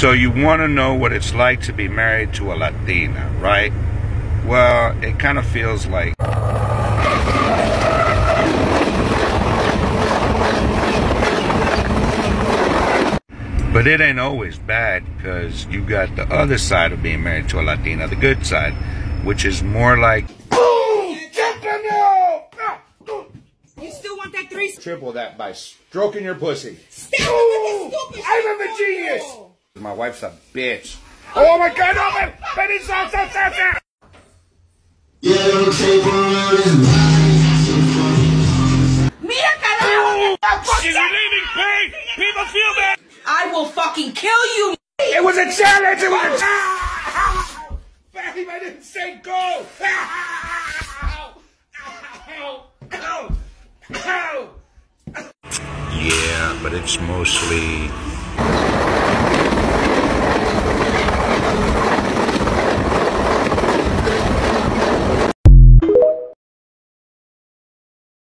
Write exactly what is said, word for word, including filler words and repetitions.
So you want to know what it's like to be married to a Latina, right? Well, it kind of feels like... But it ain't always bad, because you got the other side of being married to a Latina, the good side, which is more like... Boom! You still want that three? Triple that by stroking your pussy. Stop with that stupid I'm a genius! My wife's a bitch. Oh my god, no, man! Baby, stop, stop, stop, stop! Mira, carajo! She's relieving pain! People feel bad! I will fucking kill you! It was a challenge! It was a challenge! Babe, I didn't say go! Ow! Ow! Ow! Ow! Yeah, but it's mostly